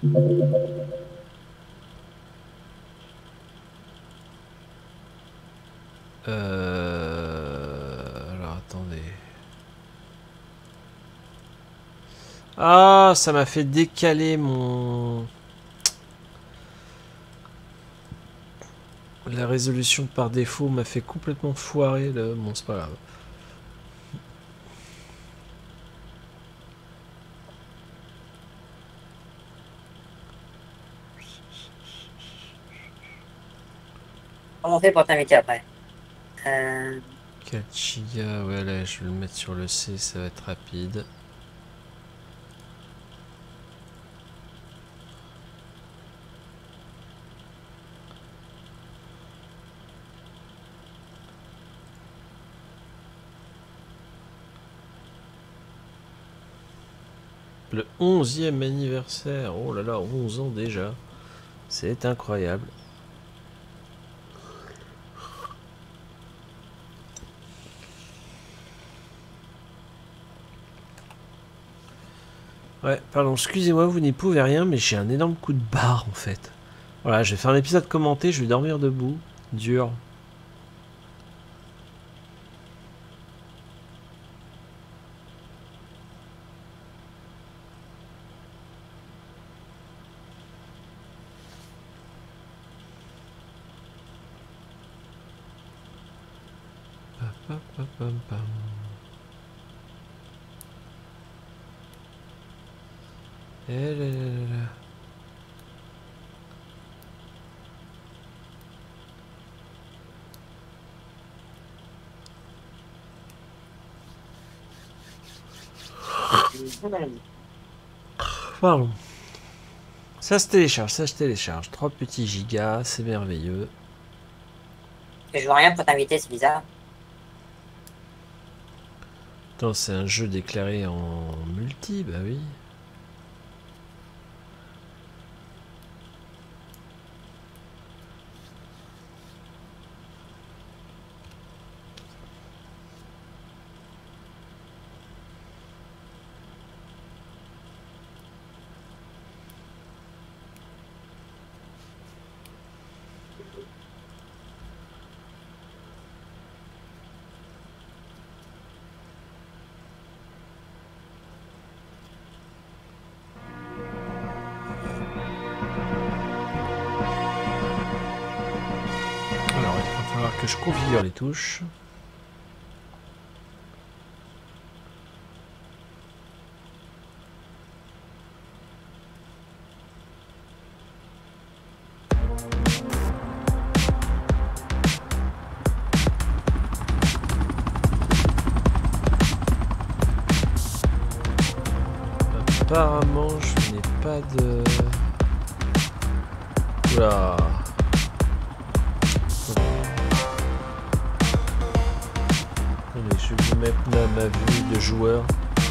Alors attendez. Ah, ça m'a fait décaler mon... La résolution par défaut m'a fait complètement foirer le... Bon, c'est pas grave. Comment on fait pour t'inviter après? 4 gigas, ouais, là, je vais le mettre sur le C, ça va être rapide. Le 11e anniversaire, oh là là, 11 ans déjà. C'est incroyable. Ouais, pardon, excusez-moi, vous n'y pouvez rien, mais j'ai un énorme coup de barre en fait. Voilà, je vais faire un épisode commenté, je vais dormir debout. Dur. Eh là là là là. Pardon. Ça se télécharge, ça se télécharge. 3 petits gigas, c'est merveilleux. Je vois rien pour t'inviter, c'est bizarre. Attends, c'est un jeu déclaré en multi, bah oui. Alors, il va falloir que je configure les touches. Apparemment, je n'ai pas de... Oula. Attendez, je vais vous mettre là ma vue de joueur.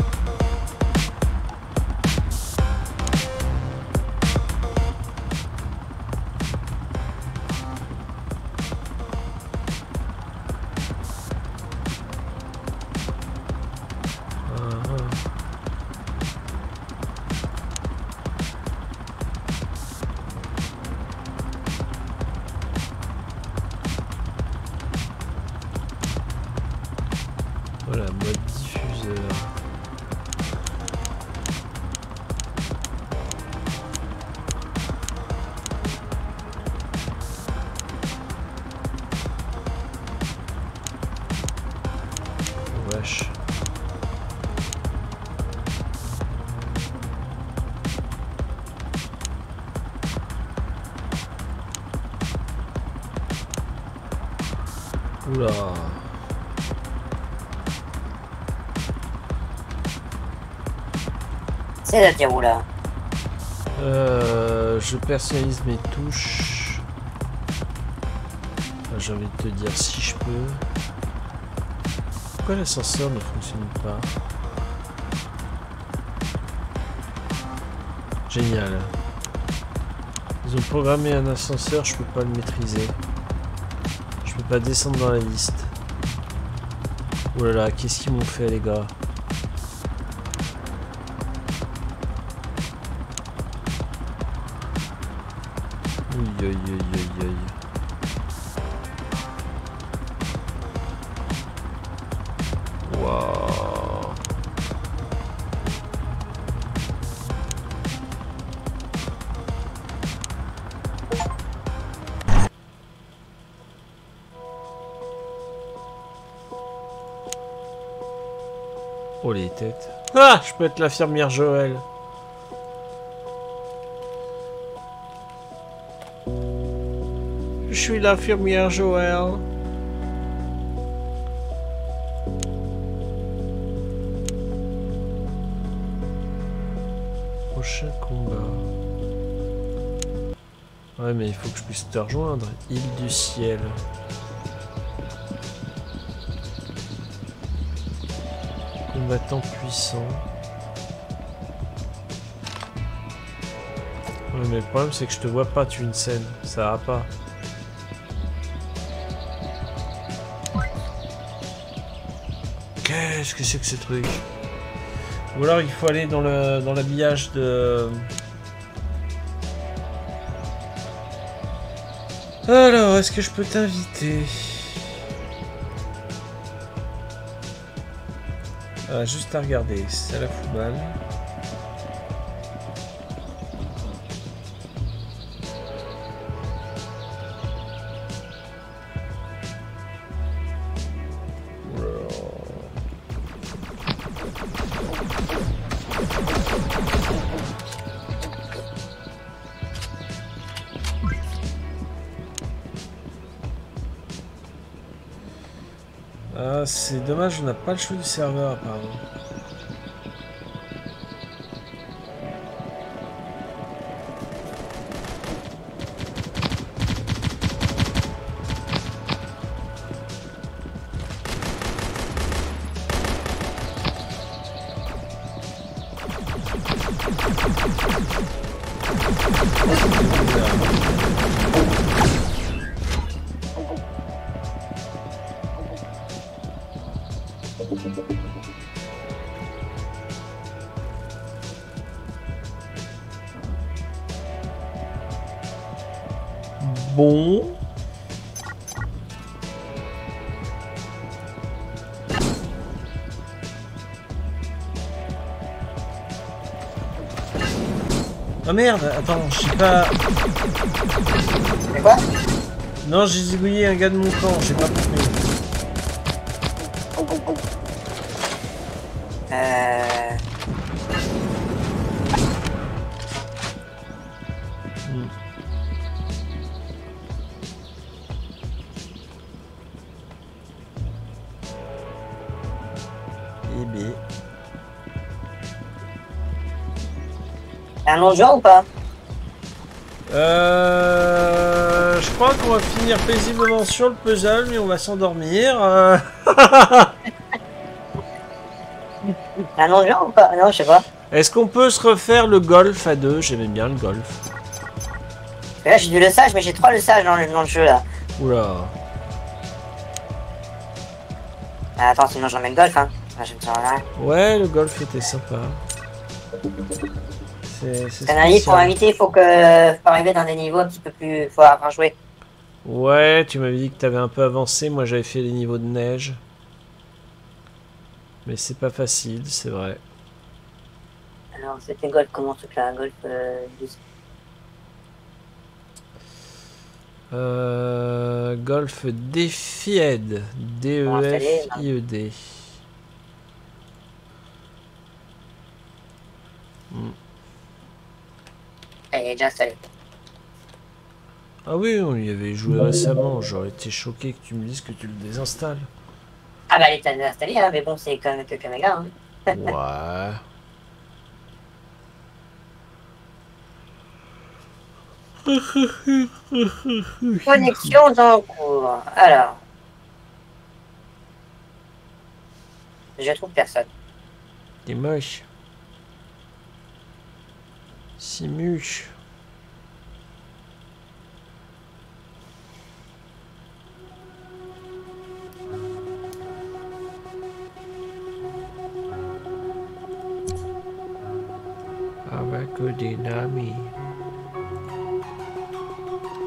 Voilà, mode diffuseur. Wesh. Oula. C'est-à-dire où là? Je personnalise mes touches. Enfin, j'ai envie de te dire si je peux. Pourquoi l'ascenseur ne fonctionne pas? Génial. Ils ont programmé un ascenseur, je peux pas le maîtriser. Je peux pas descendre dans la liste. Oh là là, qu'est-ce qu'ils m'ont fait les gars? Aïe aïe aïe aïe aïe. Waouh. Oh les têtes. Ah, je peux être l'infirmière Joël. Je suis l'infirmière Joël. Prochain combat. Ouais, mais il faut que je puisse te rejoindre. Île du ciel. Combattant puissant. Ouais, mais le problème c'est que je te vois pas tuer une scène. Ça va pas. Qu'est-ce que c'est que ce truc? Ou alors il faut aller dans l'habillage de... Alors, est-ce que je peux t'inviter? Ah, juste à regarder, ça la fout mal. Ah, c'est dommage, on n'a pas le choix du serveur apparemment. Bon. Oh merde, attends, je sais pas... C'est quoi? Non, j'ai zigouillé un gars de mon camp, j'ai pas compris. Un long joueur ou pas? Je crois qu'on va finir paisiblement sur le puzzle, mais on va s'endormir. Un long joueur ou pas? Non, je sais pas. Est-ce qu'on peut se refaire le golf à deux? J'aimais bien le golf. Là, j'ai du le sage, mais j'ai 3 le sage dans le jeu là. Oula. Ah, attends, sinon j'en mets le golf, hein. Ah, je me sens là. Ouais, le golf était sympa. C'est pour inviter, il faut arriver dans des niveaux un petit peu plus. Faut avoir joué. Ouais, tu m'avais dit que tu avais un peu avancé. Moi, j'avais fait les niveaux de neige. Mais c'est pas facile, c'est vrai. Alors, c'était golf, comment truc là? Golf 10. Golf Defied. D-E-F-I-E-D. Il est déjà installé. Ah oui, on y avait joué récemment. J'aurais été choqué que tu me dises que tu le désinstalles. Ah bah, il est installé, hein, mais bon, c'est quand même que Kamega. Hein. Ouais. Connexion en cours. Alors. Je trouve personne. T'es moche. Si muche. Abakodinami.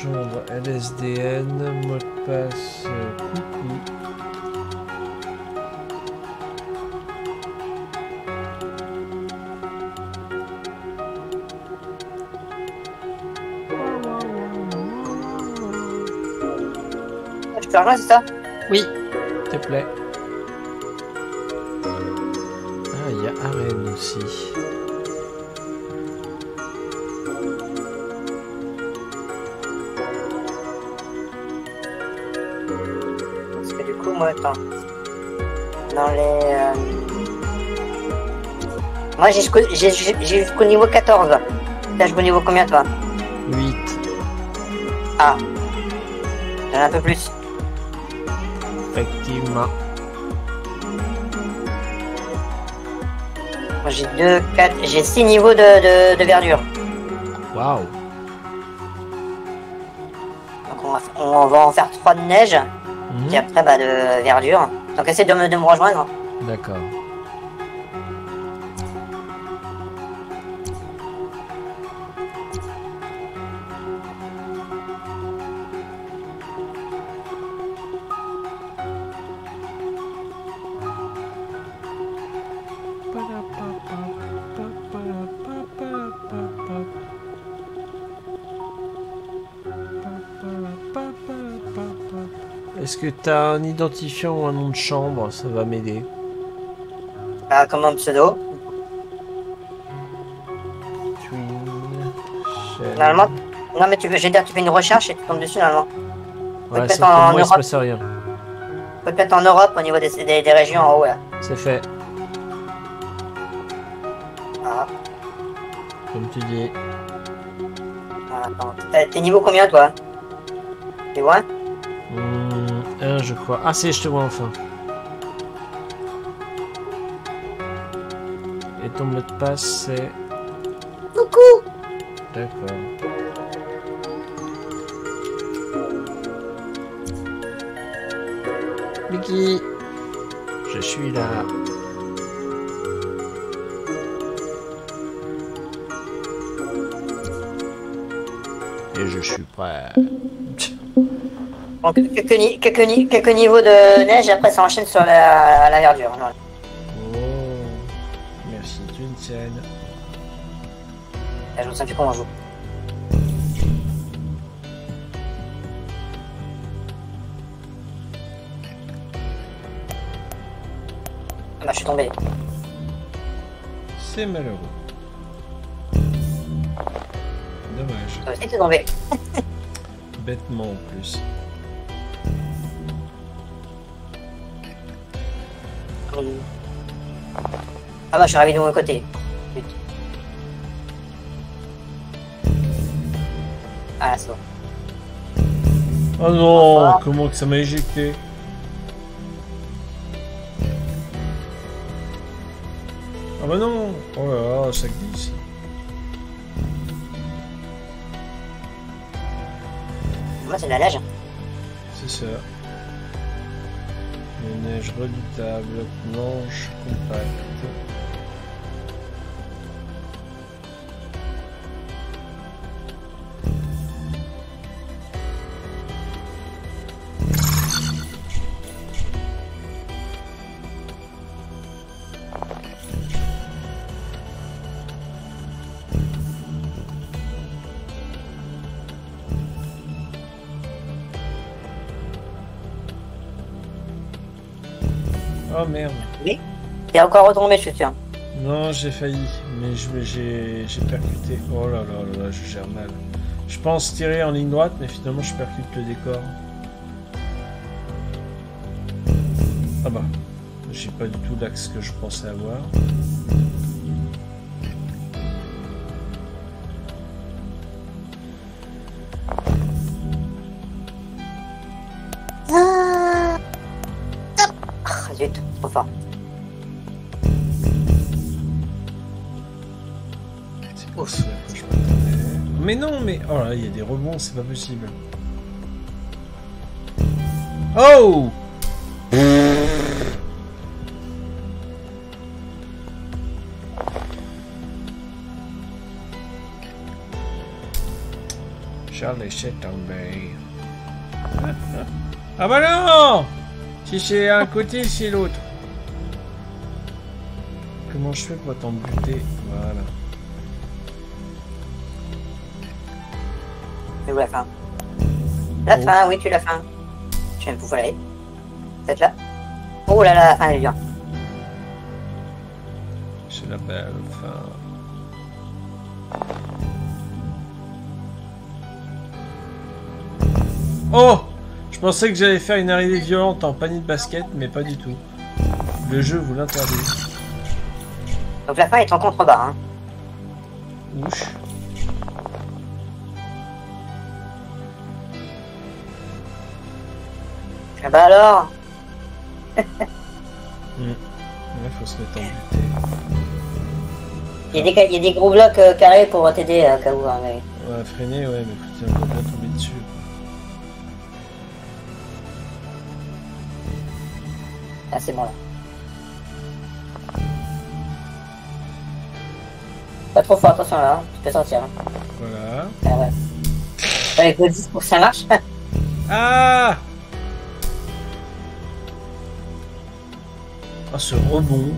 Gendre LSDN, mot de passe coucou. Je peux rejoindre, c'est ça? Oui, s'il te plaît. Ah, il y a Arène aussi. Parce que du coup, moi, attends. Dans les... Moi, j'ai jusqu'au niveau 14. T'as jusqu'au niveau combien, toi? 8. Ah. J'en ai un peu plus. Effectivement. Moi, j'ai 2, 4... J'ai 6 niveaux de verdure. Waouh. Donc, on va en faire 3 de neige. Et après, bah, de verdure. Donc, essaie de me rejoindre. D'accord. Est-ce que t'as un identifiant ou un nom de chambre? Ça va m'aider. Bah, comme un pseudo. Normalement... Non, mais je veux dire, tu fais une recherche et tu tombes dessus, normalement. Ouais, peut-être sauf que en moi, il se Europe. passe rien. Peut-être en Europe, au niveau des régions en haut, là. C'est fait. Ah. Comme tu dis. Attends. T'es niveau combien, toi? Tu vois? 1, je crois. Ah, c'est, je te vois enfin. Et ton mot de passe, c'est... Coucou! D'accord. Mickey, je suis là. Et je suis prêt. Donc, quelques niveaux de neige, après ça enchaîne sur la verdure. Voilà. Oh, merci, tu une scène. Je me souviens plus comment on joue. Ah bah, je suis tombé. C'est malheureux. Dommage. Toi aussi, t'es tombé. Bêtement en plus. Ah bah, je suis arrivé de mon côté. Putain. Ah, c'est bon. Oh non, Enfin. comment que ça m'a éjecté. Ah bah non. Oh là là, ça glisse. Moi, c'est de la neige. C'est ça. Une neige redoutable, blanche, compacte. Oh merde. Oui. T'es encore retombé, je suis sûr. Non, j'ai failli, mais j'ai percuté. Oh là là là là, je gère mal. Je pense tirer en ligne droite, mais finalement je percute le décor. Ah bah, j'ai pas du tout l'axe que je pensais avoir. Ah, zut, trop fort. C'est pour ça que je m'attendais. Mais non, mais... Oh là, il y a des rebonds, c'est pas possible. Oh! Je laissé tomber. Ah bah non! Si c'est un côté, c'est l'autre. Comment je fais pour t'en buter? Voilà. C'est où la fin? La fin, oui, tu l'as fin. Je sais même pas où faut aller. Peut-être là. Oh là là, la fin elle est dure. C'est la belle fin. Oh! Je pensais que j'allais faire une arrivée violente en panier de basket, mais pas du tout. Le jeu vous l'interdit. Donc la fin est en contrebas, hein. Ouch. Ah bah alors. Ouais, faut se mettre en buté. Il y a des gros blocs carrés pour t'aider à cas où, hein, mais... Ouais, freiner, ouais, mais faut bien tomber dessus. Ah, c'est bon là. Pas trop fort, attention là, hein. Tu peux sortir. Hein. Voilà. Ah ouais. Avec le 10 pour que ça marche. Ah! Ah, ce rebond.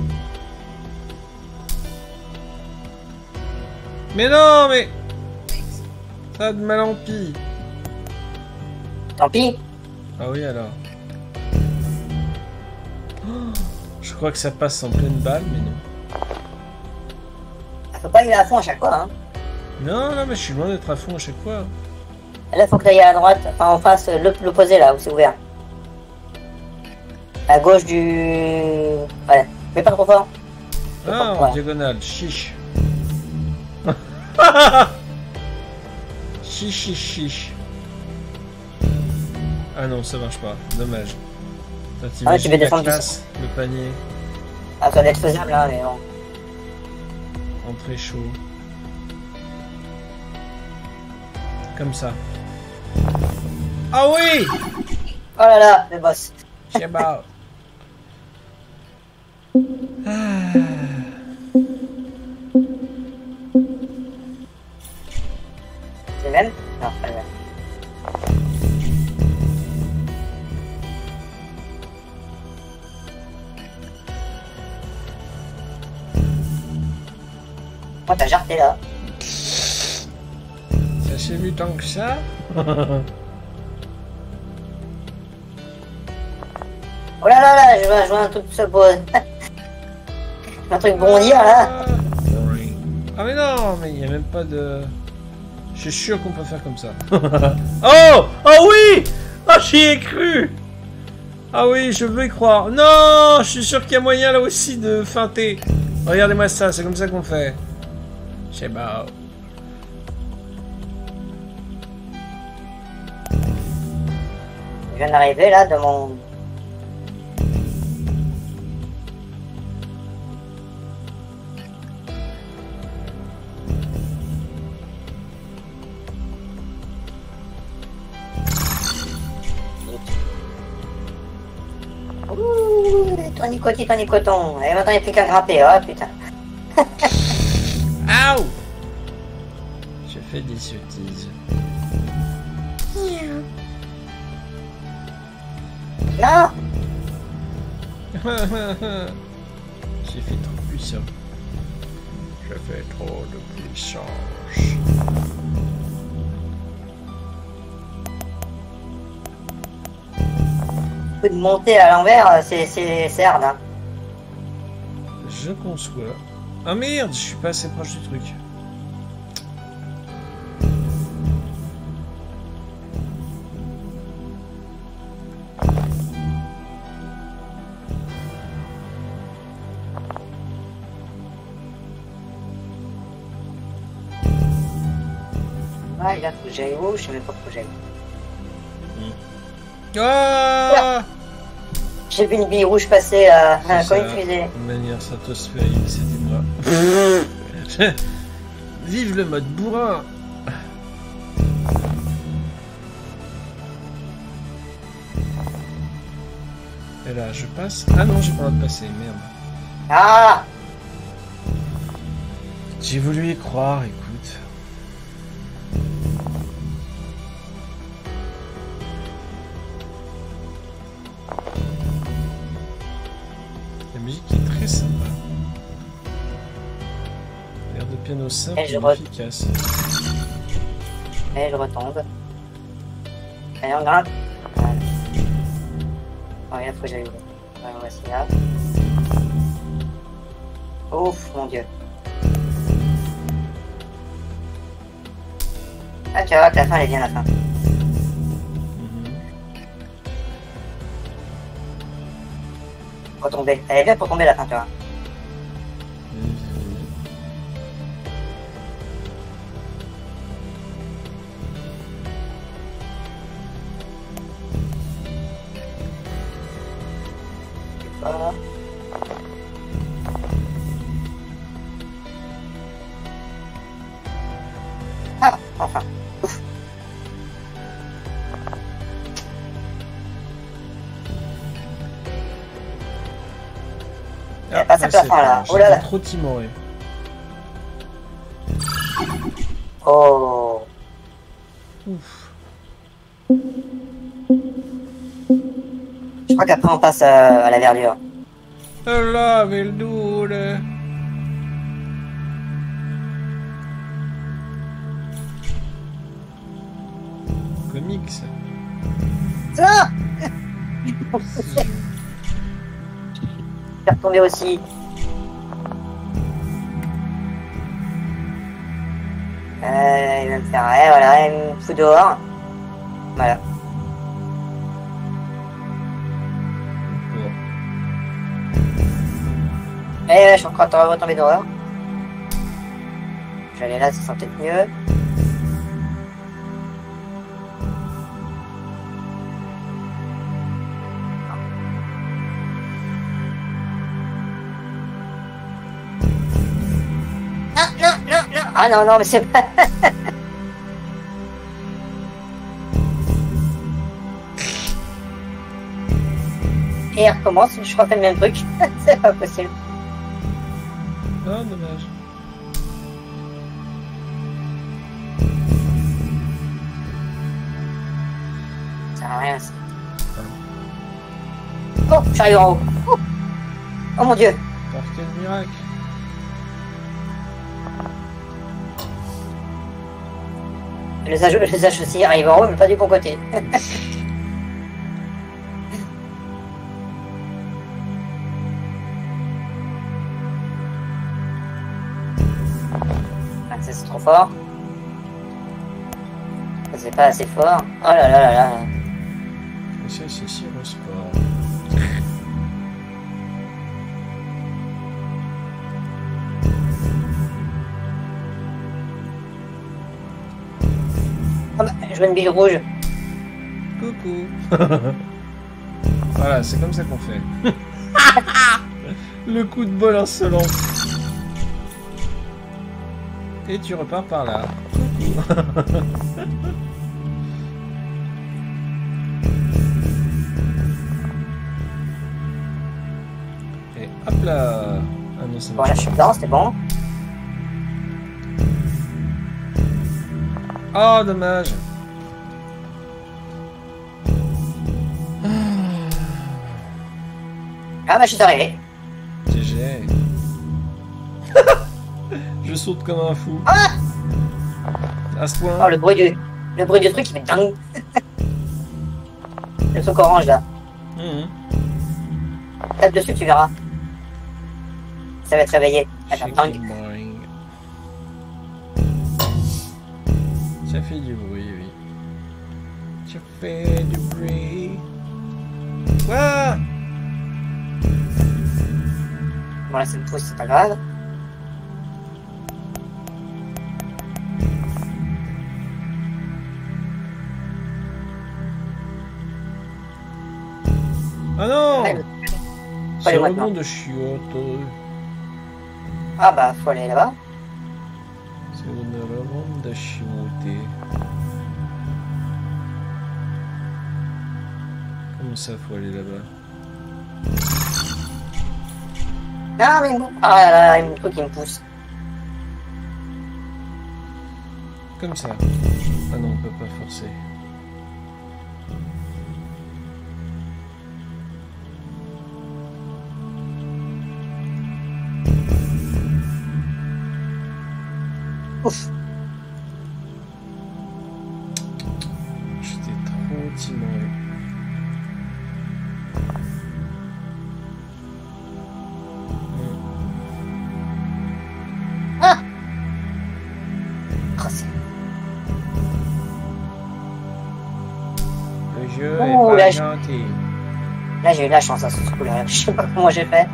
Mais non, mais... Ça a de mal en pis. Tant pis. Ah oui, alors. Oh, je crois que ça passe en pleine balle, mais non. Faut pas y aller à fond à chaque fois, hein. Non, non, mais je suis loin d'être à fond à chaque fois. Là, faut que t'ailles à droite, enfin en face, l'opposé là, où c'est ouvert. À gauche du... Voilà. Mais pas trop fort. Ah, en Voilà. diagonale, chiche. Chiche, chiche, chiche. Ah non, ça marche pas, dommage. Ah, tu T'imagines veux la descendre classe, le panier, Ah, ça doit être faisable, là, mais bon. entrée chaud. Comme ça. Ah oui! Oh là là, le boss. C'est bon. C'est le même? Non, pas le même. Oh, t'as jarté là. Ça s'est vu tant que ça? Oh là là là, je vois un truc se pose. Un truc bondir là. Ah mais non, mais il n'y a même pas de... Je suis sûr qu'on peut faire comme ça. Oh! Oh oui! Oh, j'y ai cru! Ah oui, je veux y croire. Non! Je suis sûr qu'il y a moyen là aussi de feinter. Regardez-moi ça, c'est comme ça qu'on fait. C'est beau. Je viens d'arriver là de mon... Ouh, ton nicoton. Et maintenant il n'y a plus qu'à grimper, oh putain. Aouh! J'ai fait des sottises. Non. J'ai fait trop puissant. J'ai fait trop de puissance. Le coup de monter à l'envers, c'est hard, hein. Je conçois. Ah merde, je suis pas assez proche du truc. Ouais, il a faut que j'aille où? Je sais même pas où j'aille. Ah! J'ai vu une bille rouge passer là, C'est comme ça, une fusée. de manière stratosphérique, c'était moi. Vive le mode bourrin! Et là, je passe. Ah non, j'ai pas le droit de passer, merde. Ah! J'ai voulu y croire, écoute. de piano simple Et et je re- efficace. Et je retombe. Allez, on grimpe. Voilà. Oh, il faut que j'aille. Voilà, voici là. Ouf, mon dieu. Ah, tu vas voir que la fin, elle est bien la fin. Retomber. Elle est bien pour tomber la fin, tu vois. Voilà. Ah, enfin. Ouf. Ah, pas sa c'est plafond, là. pas- Oh là là. j'étais trop timoré. Oh. Ouf. Je crois qu'après on passe à la verdure. Allah, Veldure. Comics. Ça Je vais retomber aussi. Il va me faire... Ouais, voilà, il me fout dehors. Voilà. Bon. Et je suis encore retombé dehors. Je vais aller là, ça sent peut-être mieux. Non, non, non, non. Ah non, non, mais c'est pas... Et il recommence, je refais le même truc. C'est pas possible. Ah, dommage. Ça sert à rien, ça. Oh, j'arrive en haut. Oh mon dieu. Par quel miracle. Les H aussi arrivent en haut, mais pas du bon côté. Ah, ça c'est trop fort. Ça c'est pas assez fort. Oh là là là là. Et ça, c'est si le sport. Ah bah, je vois une bille rouge. Coucou. Voilà, c'est comme ça qu'on fait. Le coup de bol insolent. Et tu repars par là. Coucou. Et hop là. Ah non, ça Bon là je suis dedans, c'était bon. Oh, dommage. Ah bah je suis arrivé. GG. Je saute comme un fou. Ah À ce oh point. le bruit du truc il fait dingue. Le truc orange là. Mhm. Tape dessus tu verras. Ça va te réveiller. Attends, Shake dingue. it, boing. Ça fait du bruit, oui. Ça fait du bruit. Quoi? Bon là ça me pousse, c'est pas grave. Ah non! Ouais, C'est aller le maintenant. rebond de chiottes. Ah bah faut aller là-bas. C'est le rebond de chiottes. Comment ça, faut aller là-bas? Non mais bon. Ah là là, il y a un truc qui me pousse. Comme ça. Ah non, on peut pas forcer. Ouf. J'étais trop timoré. Ah. Oh, c'est- Le jeu Oh, est là, pas je- gentil. Là, j'ai eu de la chance à ce coup-là. Je sais pas comment j'ai fait.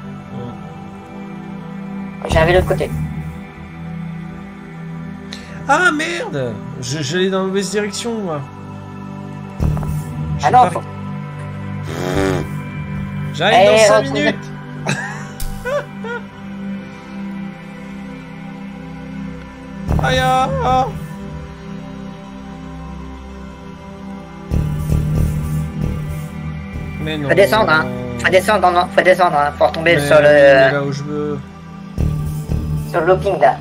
J'avais l'autre côté. Ah merde! J'allais dans la mauvaise direction, moi. Ah non, faut... J'arrive Eh, dans 5 retrouve- minutes! Aïe! Ah. Mais non. Faut descendre, hein. Faut descendre, hein. Faut retomber Mais sur on est le là où je veux. looping là.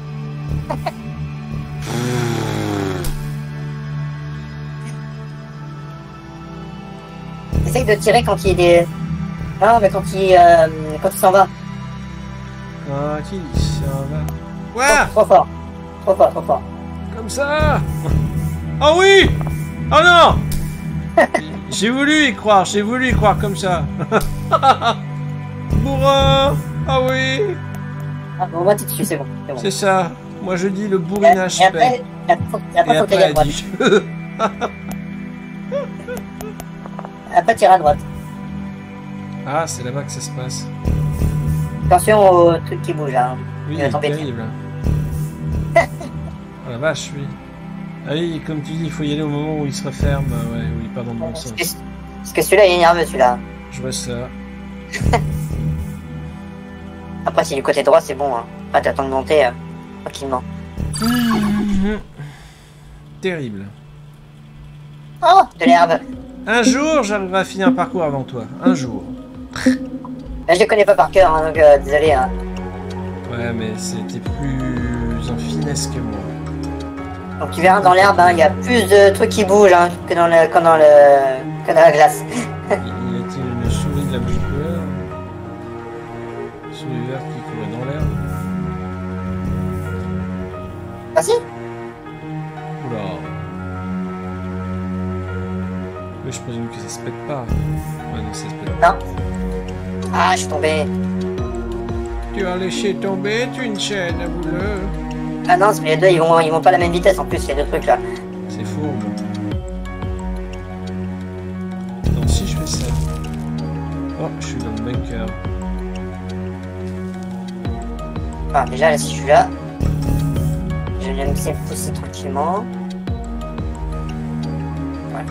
Essaye de tirer quand il est des... Non, mais quand il s'en va. Ah, qui ça va? Ouais! Trop fort. Trop fort, trop fort. Comme ça! Ah oui! Oh non! J'ai voulu y croire comme ça. Bourrin! Ah oui! Ah, bon, on va tout dessus, c'est bon. C'est ça. Moi je dis le Et bourrinage après, paie. faut Et tirer à après elle droite. dit Après, tirer à droite. Ah, c'est là-bas que ça se passe. Attention au truc qui bouge, hein. Oui, Il va tomber terrible. Oh la vache, oui. Ah oui, comme tu dis, il faut y aller au moment où il se referme. Ouais, où il part dans le bon sens. Parce que celui-là, il est nerveux, celui-là. Je vois ça. Après, si du côté droit, c'est bon, hein. Après, t'attends de monter tranquillement. Terrible. Oh, de l'herbe. Un jour, j'arriverai à finir un parcours avant toi. Un jour. Là, je les connais pas par cœur, hein, donc désolé. Hein. Ouais, mais c'était plus en finesse que moi. Donc tu verras dans l'herbe, hein, il y a plus de trucs qui bougent hein, que dans la glace. Il a-t-il une souris de la même couleur? Une souris verte qui courait dans l'herbe? Ah si? Oula. Mais je présume que ça se pète pas. Ouais, non, ça se pète pas. Non. Ah, je suis tombé. Tu as laissé tomber une chaîne à bouleux. Ah non, mais les deux, ils vont pas à la même vitesse en plus, les deux trucs là. C'est fourbe. Donc si je fais ça... Oh, je suis dans le bunker. Enfin, déjà, là, si je suis là, je vais me laisser pousser tranquillement. Voilà.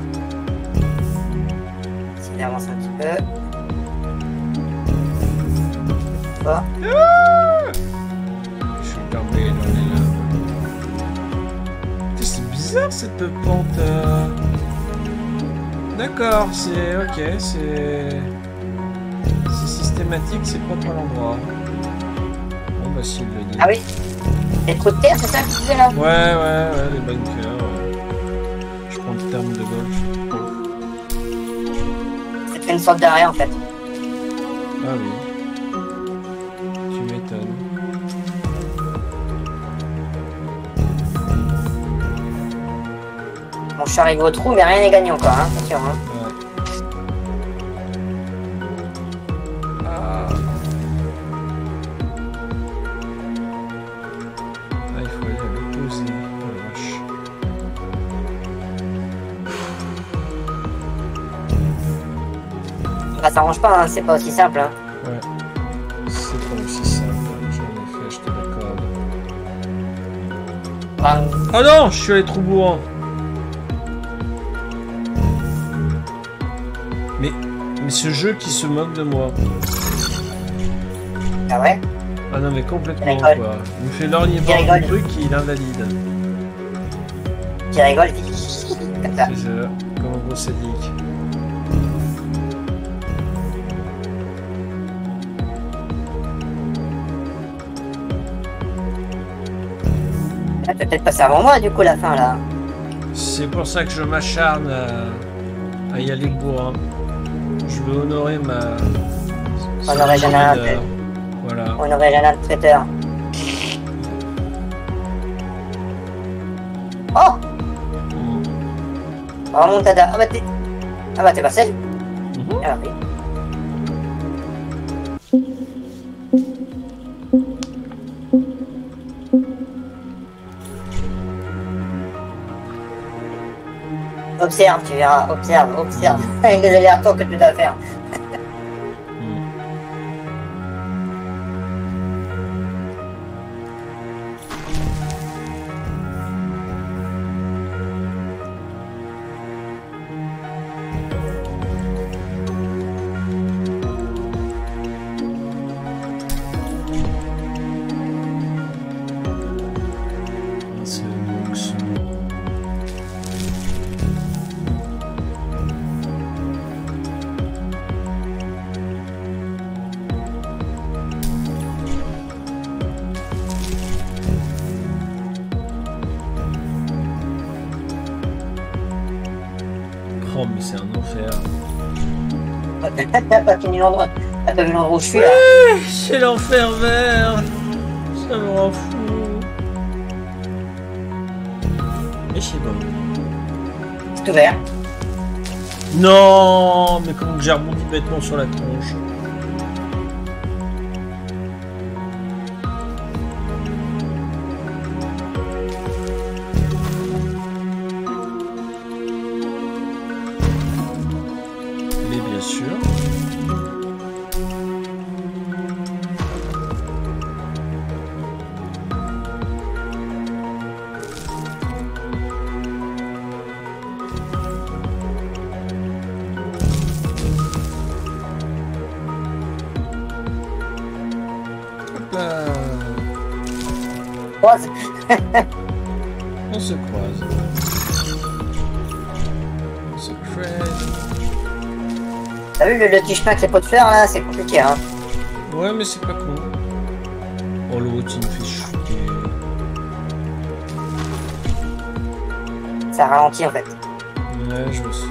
Essayer d'avancer un petit peu. Fort. Je suis tombé dans les lames. C'est bizarre cette pente. D'accord, c'est... Ok, c'est systématique, c'est propre à l'endroit. Bon bah s'il le dit. Ah oui? Les trous de terre, c'est ça que tu disais là? Ouais, les bunkers. Je prends le terme de golf. C'est une sorte d'arrêt en fait. Ah oui. Tu m'étonnes. Bon, je suis arrivé au trou, mais rien n'est gagné encore, hein, attention. Hein. Ouais. Ah. Ah, il faut aller à l'opposé. Oh la vache. Bah, ça arrange pas, hein, c'est pas aussi simple. Hein. Ouais. C'est pas aussi simple. J'en ai fait, je te l'accorde. Bah, Oh non, je suis allé trop bourrant. Mais ce jeu qui se moque de moi. ah ouais? Ah non mais complètement Il rigole. quoi. Il me fait l'ornier Il voir rigole. le truc qui l'invalide. Tu rigoles, comme ça. C'est ça, comme un gros sadique. Là, tu peux peut-être passer avant moi, du coup, la fin, là. C'est pour ça que je m'acharne à y aller bourrin. Je veux honorer ma... Honorer Jeannin, honneur. Voilà. On aurait Jeannin de traiteur. Oh! Oh, montada. Ah bah t'es passé. Ah oui. Observe, tu verras. Observe. Avec les allers-retours que tu dois faire. Oh, mais c'est un enfer. T'as pas fini l'endroit. T'as pas vu l'endroit où je suis là. C'est l'enfer vert. Ça me rend fou. Et c'est bon. C'est ouvert. Non, mais comment que j'ai rebondi bêtement sur la tronche. Mais bien sûr. Croise. On se croise. On se croise. T'as vu le petit chemin avec les pots de fer là, c'est compliqué hein. Ouais, mais c'est pas con. Oh, l'autre, il me fait chuter. Ça ralentit en fait. Ouais, je le sais.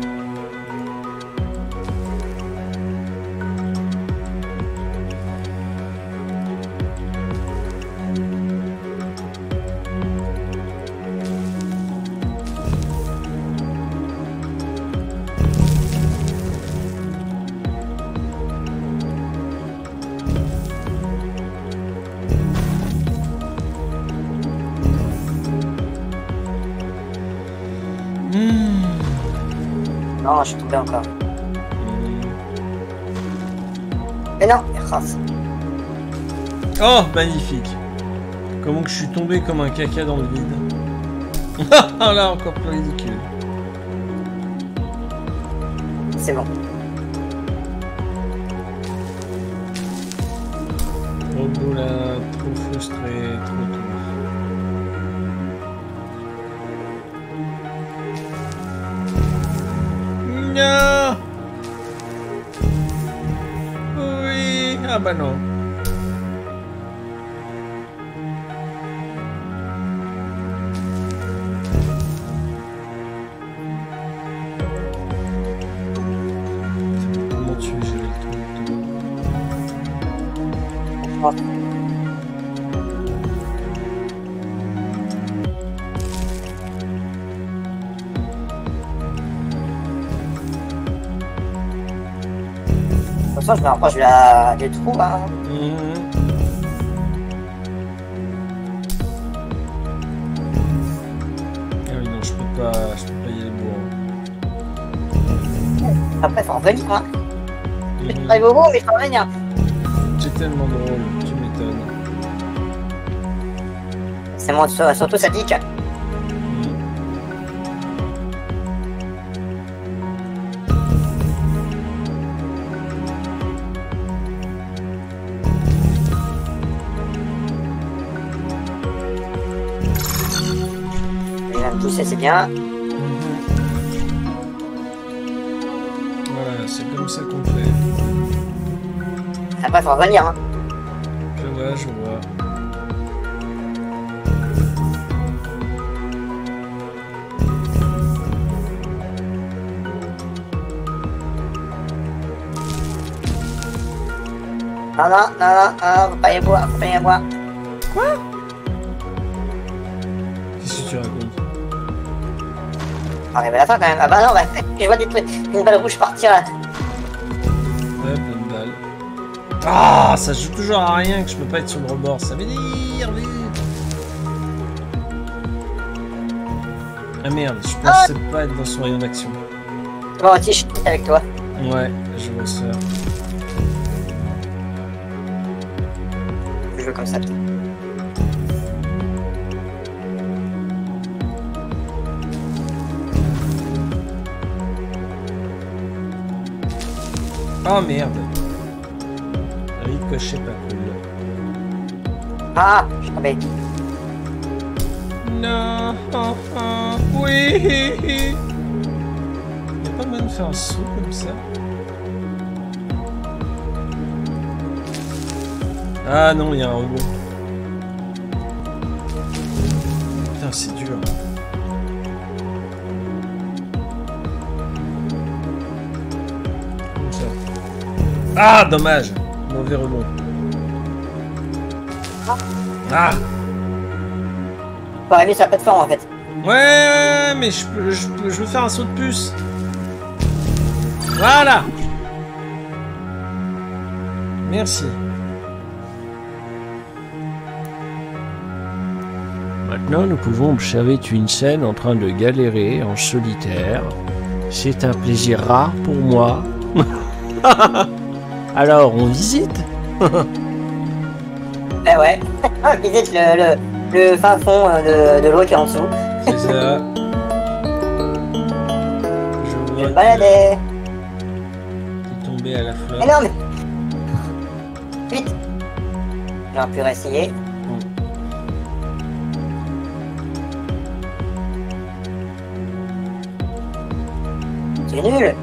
Non, je suis tombé encore. Mais non, race. Oh, magnifique. Comment que je suis tombé comme un caca dans le vide. Ah là, encore plus ridicule. C'est bon. Trop beau là, trop frustré, trop tout. Non. Oui. Ah bah non. Comment tu veux gérer le truc? De toute façon, je me rapproche des trous hein. Ah oui, non, je peux pas y aller bourrin. Après, faut revenir hein. Je arrive au bout, mais je peux revenir. C'est tellement drôle, tu m'étonnes. C'est mon surtout sadique. Il va me pousser, c'est bien. Voilà, c'est comme ça qu'on fait. Après, faut revenir hein. Je vois, je vois. Non, faut pas y boire, Quoi? Qu'est-ce que tu racontes? Arrive à la fin quand même. Ah bah non, bah, je vois des trucs. Une balle rouge partir là. Ouais, bonne balle. Ah, ça joue toujours à rien que je peux pas être sur le rebord. Ça m'énerve. Ah merde, je pensais pas être dans son rayon d'action. Bon, tiens, je suis avec toi. Ouais, je vois ça. Je veux comme ça. Oh merde. Ricochet pas cool. Ah, je suis tombé. Non. Oui. Y'a pas moyen de faire un saut comme ça? Ah non, il y a un rebond. Putain, c'est dur. Comme ça. Ah, dommage. Mauvais rebond. Ah. Faut arriver sur la plateforme en fait. Ouais, mais je veux faire un saut de puce. Voilà. Merci. Maintenant, nous pouvons observer une scène en train de galérer en solitaire. C'est un plaisir rare pour moi. Alors, on visite. Eh ouais. Visite le fin fond de l'eau qui est en dessous. C'est ça. Je vais me balader. T'es tombé à la flotte. Mais non, mais. Vite. J'aurais pu réessayer. C'est nul.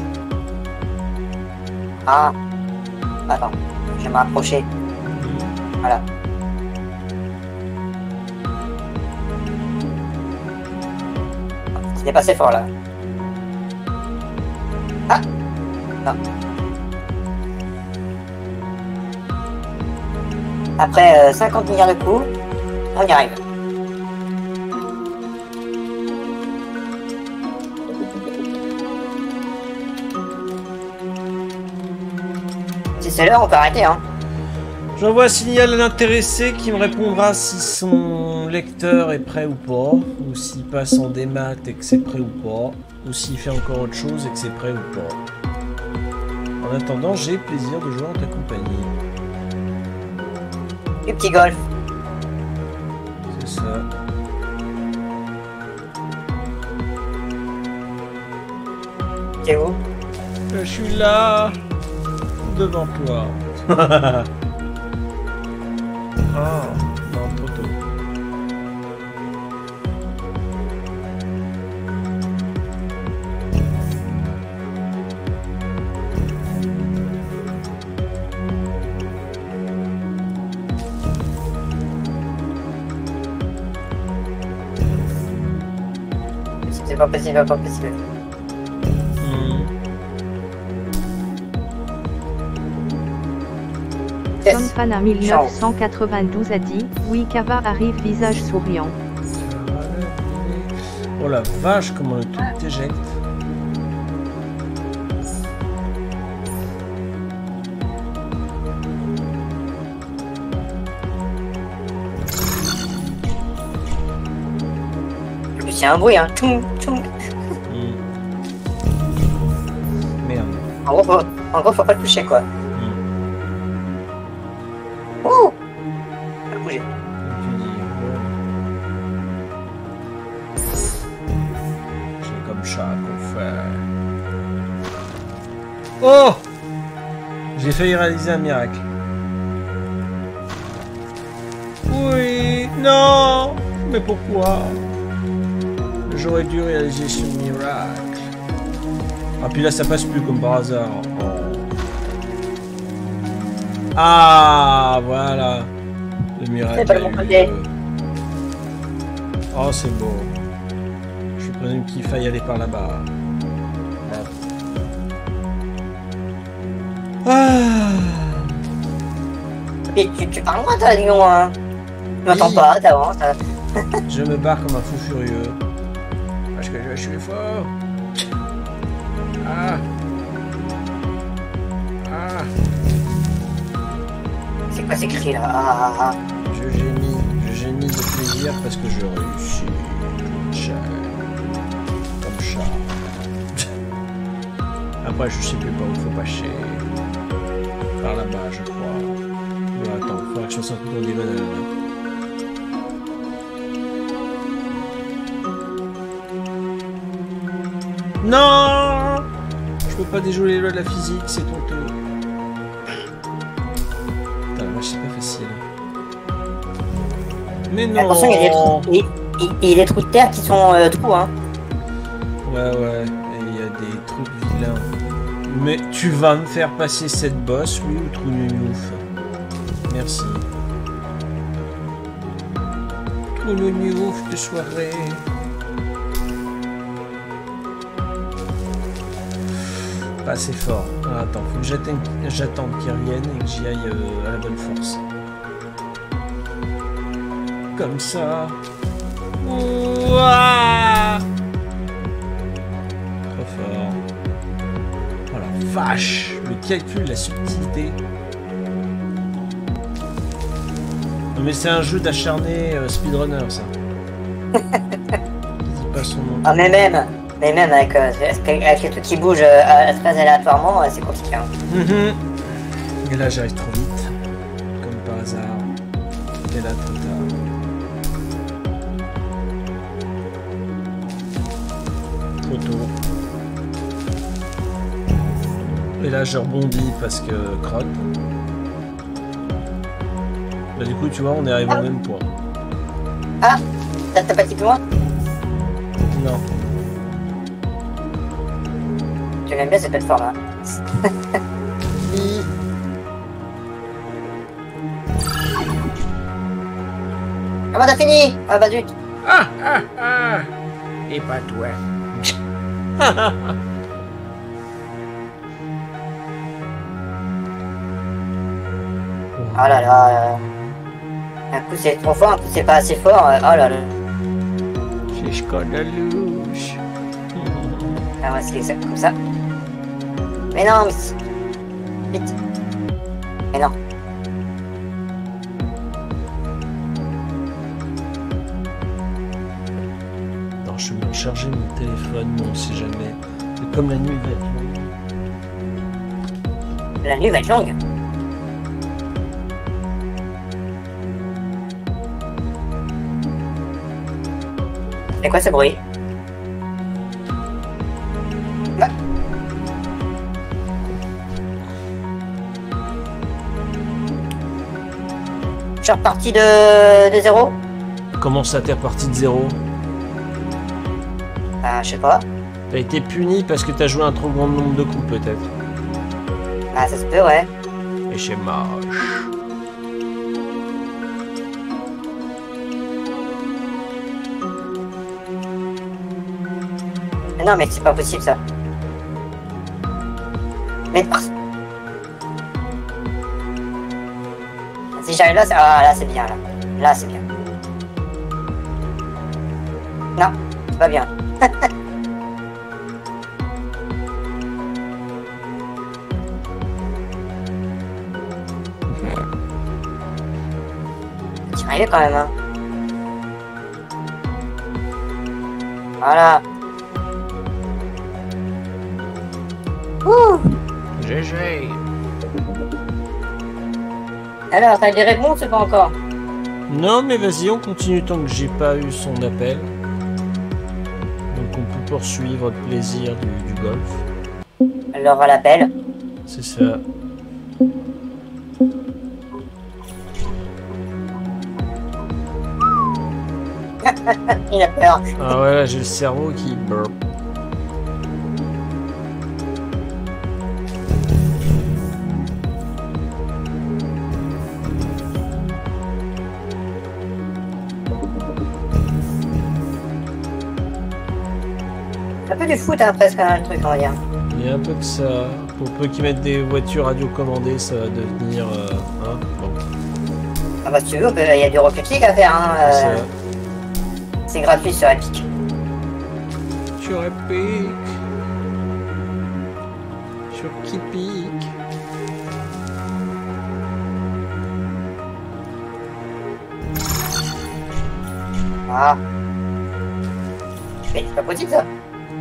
Ah. Attends. Je vais me rapprocher. Voilà. C'était pas assez fort là. Ah. Non. Après 50 milliards de coups, on y arrive. Si c'est l'heure, on peut arrêter, hein. J'envoie un signal à l'intéressé qui me répondra si son lecteur est prêt ou pas, ou s'il passe en démat et que c'est prêt ou pas, ou s'il fait encore autre chose et que c'est prêt ou pas. En attendant, j'ai plaisir de jouer en ta compagnie. Du petit golf. C'est ça. T'es où? Je suis là, devant toi. Ah, non, trop tôt. C'est pas possible, pas possible. Fan 1992 a dit « Oui, Kava arrive visage souriant ». Oh la vache, comment le truc t'éjecte. C'est un bruit, hein. Tchoum, tchoum. Merde. En gros, faut pas le toucher, quoi. Oh! Ça a bougé. C'est comme ça qu'on fait. Oh! J'ai failli réaliser un miracle. Oui, non! Mais pourquoi? J'aurais dû réaliser ce miracle. Ah, puis là, ça passe plus comme par hasard. Oh. Ah, voilà. Le miracle. C'est pas de mon côté. Oh, c'est beau. Je présume qu'il faille aller par là-bas. Ah. Et tu parles moi, toi, Lyon, hein. Tu m'entends pas, t'avances. Je me barre comme un fou furieux. Parce que je suis fort. Ah. Ah. C'est quoi ces cris là? Ah. Je gémis de plaisir parce que je réussis. Comme chat. Après, je sais plus par où faut passer. Par là-bas, je crois. Ouais, attends, il faudra que je sorte mon démon là. Non! Je peux pas déjouer les lois de la physique, c'est honteux. Putain, moi, c'est pas facile. Mais non! Attention, il y a des trous de terre qui sont trous, hein. Ouais, et il y a des trucs vilains. Mais tu vas me faire passer cette bosse, oui, ou trou nougnouf? Merci. Trou nougnouf de soirée. Pas assez fort. Ah, attends, faut que j'attende qu'ils reviennent et que j'y aille à la bonne force. Comme ça. Ouah! Trop fort. Oh la vache! Le calcul, la subtilité. Non mais c'est un jeu d'acharné speedrunner ça. Dis pas son nom. Ah mais même avec les trucs qui bougent très aléatoirement, c'est compliqué. Hein. Et là j'arrive trop vite. Comme par hasard. Et là trop tard. Trop tôt. Et là je rebondis parce que crotte. Bah du coup tu vois on est arrivé au même point. Ah, t'as pas dit plus loin? Non. Tu l'aimes bien cette plateforme là. Ah bah t'as fini. Ah bah zut. Et pas toi. Oh là là. Un coup c'est trop fort, un coup c'est pas assez fort. Oh là là. C'est scandaleux. Ah ouais, c'est comme ça. Mais non, mais... Vite. Mais non. Non, je vais me recharger mon téléphone, bon, on sait jamais. Et comme la nuit va être longue. La nuit va être longue. C'est quoi ce bruit? Bah. Je suis reparti de zéro. Comment ça t'es reparti de zéro? Je sais pas. T'as été puni parce que t'as joué un trop grand nombre de coups peut-être. Ah ça se peut, ouais. Et c'est moche. Mais non mais c'est pas possible ça. Mais... Si j'arrive là, c'est... Ah là c'est bien là. Là c'est bien. Non, c'est pas bien. Tu arrives quand même hein. Voilà. Ouh. GG. Alors, t'as des réponses ou pas encore? Non mais vas-y, on continue tant que j'ai pas eu son appel. Donc on peut poursuivre le plaisir du golf. Alors à l'appel. C'est ça. Il a peur. Ah ouais, là j'ai le cerveau qui burp. Un peu du foot hein, presque hein, le truc on va dire. Il y a un peu de ça. Pour peu qu'ils mettent des voitures radiocommandées, ça va devenir... hein, bon. Ah bah si tu veux, il y a du Rocket League à faire hein. C'est ça. C'est gratuit sur Epic. Sur Epic. Sur qui pique. Ah. Mais c'est pas possible ça.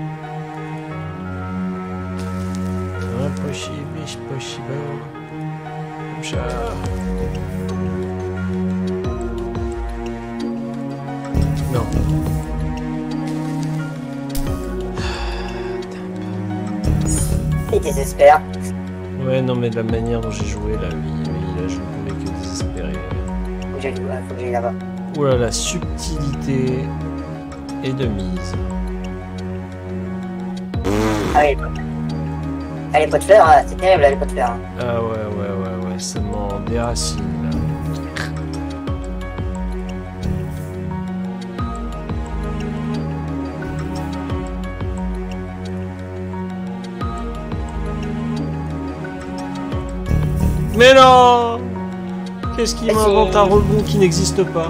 Impossible, it's possible. Comme ça. Non. Il désespère. Ouais, non, mais de la manière dont j'ai joué là, oui, là, je ne pouvais que désespérer. Faut que j'aille là-bas. Oh là, la subtilité est de mise. Ah oui. Ah, les pots de fleurs, hein, c'est terrible, là, les pots de fleurs. Hein. Ah ouais, ça m'en déracine là. Mais non! Qu'est-ce qui m'invente un rebond qui n'existe pas?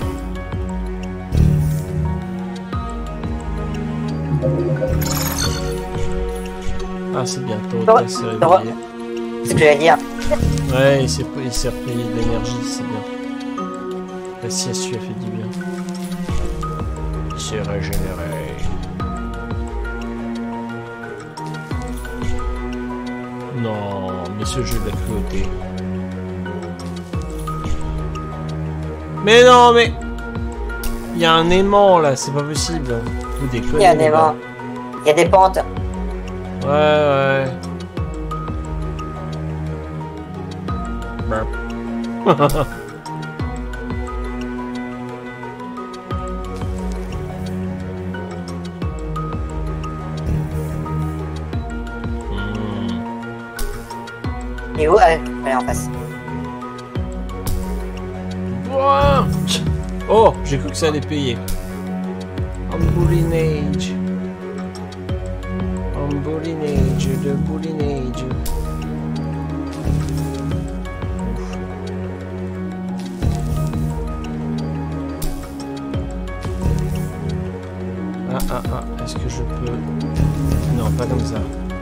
Ah, c'est bientôt, c'est réveillé. C'est ce que j'allais dire. Ouais, il s'est repris de l'énergie, c'est bien. La sieste lui a fait du bien. Il s'est régénéré. Non, mais ce jeu de la cruauté. Mais non, mais... Il y a un aimant là, c'est pas possible. Vous déconnez. Il y a un aimant. Il y a des pentes. Ouais. Et où? Allez, en face. Oh, j'ai cru que ça allait payer. Emboulinage. De boulinage. Ah, est-ce que je peux... Non, pas comme ça.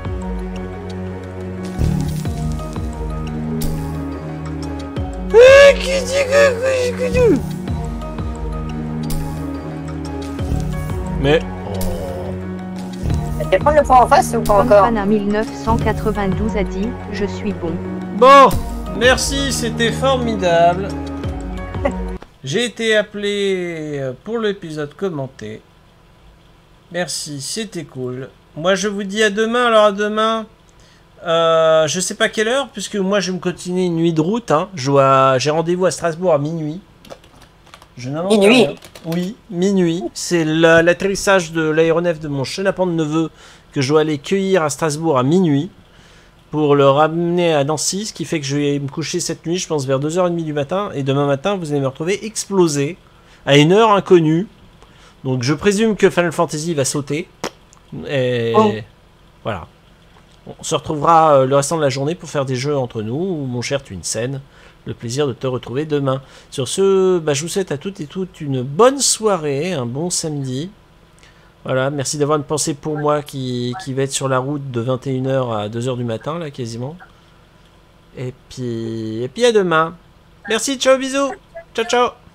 Mais... Tu vas prendre le point en face ou pas encore? Fanfana 1992 a dit « Je suis bon ». Bon, merci, c'était formidable. J'ai été appelé pour l'épisode commenté. Merci, c'était cool. Moi, je vous dis à demain. Alors, à demain, je sais pas quelle heure, puisque moi, je vais me continuer une nuit de route. Hein. J'ai rendez-vous à Strasbourg à minuit. Minuit? Oui, minuit. C'est l'atterrissage de l'aéronef de mon chenapan de neveu que je dois aller cueillir à Strasbourg à minuit pour le ramener à Nancy, ce qui fait que je vais me coucher cette nuit, je pense vers 2h30 du matin, et demain matin, vous allez me retrouver explosé à une heure inconnue. Donc je présume que Final Fantasy va sauter. Et voilà. On se retrouvera le restant de la journée pour faire des jeux entre nous, mon cher Twinsen. Le plaisir de te retrouver demain. Sur ce, je vous souhaite à toutes et toutes une bonne soirée, un bon samedi. Voilà, merci d'avoir une pensée pour moi qui va être sur la route de 21h à 2h du matin, là, quasiment. Et puis à demain. Merci, ciao, bisous. Ciao, ciao.